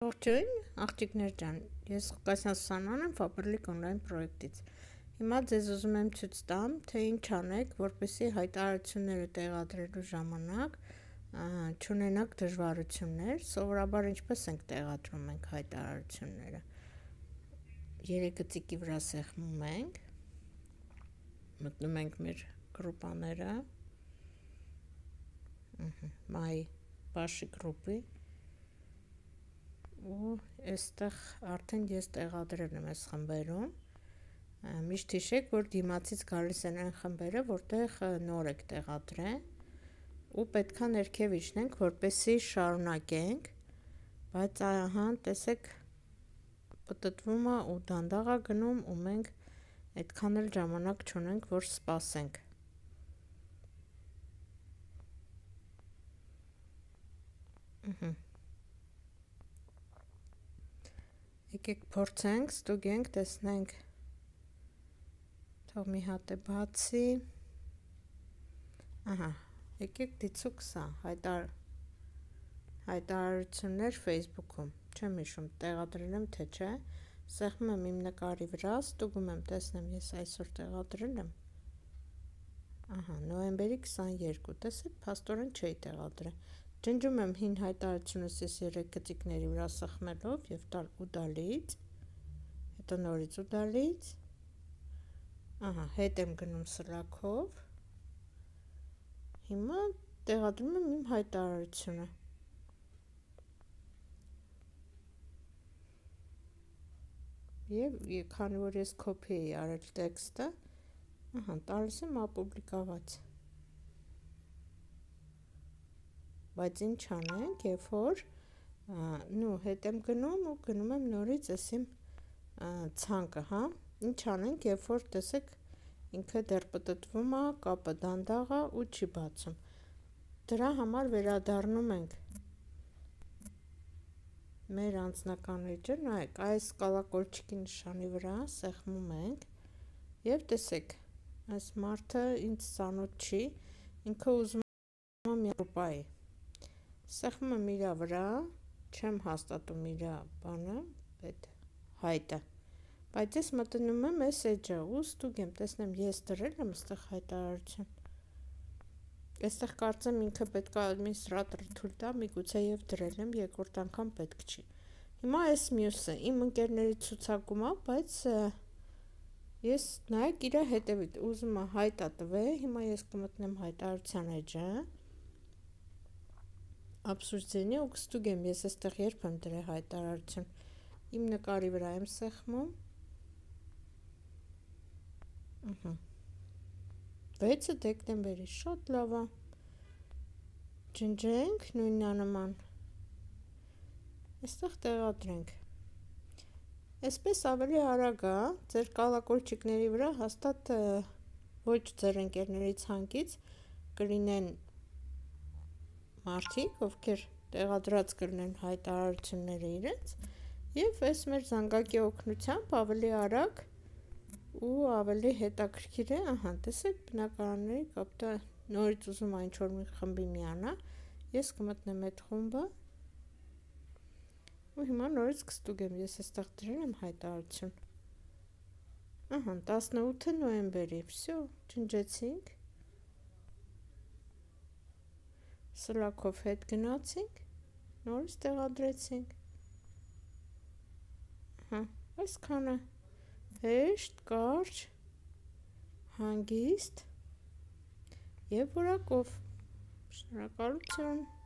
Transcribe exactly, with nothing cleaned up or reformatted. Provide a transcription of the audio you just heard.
Ողջույն, աղջիկներ ջան, ես Ղուկասյան Սուսաննան եմ Faberlic Online պրոյեկտից։ Հիմա ձեզ ուզում եմ ցույց տամ, թե ինչ անեք, որպեսզի հայտարարությունները տեղադրելու ժամանակ չունենաք դժվարություններ, սովորաբար ինչպես ենք տեղադրում ենք հայտարարությունները։ Երեք գծիկի վրա սեղմում ենք, մտնում ենք մեր գրուպաները, My Bashi գրուպի, ու այստեղ արդեն ես տեղադրել եմ այս խմբերում, միշտ հիշեք, որ դիմացից գալիս են այն խմբերը, որտեղ նոր եք տեղադրել, ու պետքա ներքև իջնենք, որպեսզի շարունակենք, բայց ահա տեսեք պտտվում է ու դանդաղ է գնում ու մենք այդքան էլ ժամանակ չունենք, որ սպասենք։ Եկեք փորձենք, ստուգենք, տեսնենք, թող մի հատ է բացի, ահա, եկեք դիցուք սա, հայտարարություններ Facebook-ում, չեմ հիշում, տեղադրել եմ, թե չէ, սեղմում եմ իմ նկարի վրա, ստուգում եմ, տեսնեմ, ես այսօր տեղադրել եմ, ահա, նոյեմբերի քսաներկու, տեսեք, փաստորեն չէի տեղադրել, ջնջում եմ հին հայտարարությունս ես երեք գծիկների վրա սխմելով և ու դալից, հետո նորից ու դալից, ահա, հետ եմ գնում սլաքով, հիմա տեղադրում եմ իմ հայտարարությունը, և քանի որ ես կոպի էի արել տեքստը, ահա, տալիս եմ ապուբլիկաված, բայց ինչ անենք, երբ որ նու հետ եմ գնում ու գնում եմ նորից ես իմ ցանկը, հա, ինչ անենք, երբ որ տեսեք ինքը դեռ պտտվում է, կապը դանդաղ է ու չի բացում, դրա համար վերադառնում ենք մեր անձնական էջը, նայեք, այս կալակոլչիկի նշանի վրա սեղմում ենք և տեսեք, այս մարդը ինձ ծանոթ չի, ինքը ուզում է մի գրուպայի, սեղմում եմ իրա վրա, չեմ հաստատում իրա բանը, այդ հայտը, բայց ես մտնում եմ այս էջը ու ստուգեմ, տեսնեմ ես դրել եմ ստեղ հայտարարություն, այստեղ կարծեմ ինքը պետք է ադմինիստրատորը թույլ տա, միգուցե և դրել եմ, երկրորդ անգամ պետք չի, հիմա այս մյուսը, իմ ընկերների ցուցակում է, բայց ես նայեք իրա հետևից, ուզում է հայտա տվել, հիմա ես կմտնեմ հայտարարության էջը, Obsուրձենի ու կստուգեմ, ես այստեղ երբ եմ դրել հայտարարություն, իմ նկարի վրա եմ սեղմում, վեցը դեկտեմբերի, շատ լավ է, ջնջենք, նույնանման, այստեղ տեղադրենք, այսպես ավելի արագ է, ձեր կալակոլչիկների վրա հաստատ ոչ ձեր ընկերների ցանկից կլինեն մարդիկ, ովքեր տեղադրած կլինեն հայտարարությունները իրենց և այս մեր զանգակի օգնությամբ ավելի արագ ու ավելի հետաքրքիր է, ահա, տեսեք, բնակարանների կապտա նորից ուզում է ինչ-որ մի խմբի միանա, ես կմտնեմ այդ խումբը ու հիմա նորից կստուգեմ, ես այստեղ դրել եմ հայտարարություն, ահա, տասնութը նոյեմբերի, վсё, ջնջեցինք, սլաքով հետ գնացինք, նորից տեղադրեցինք, ահա, այսքանը, հեշտ, կարճ, հանգիստ և որակով, շնորհակալություն։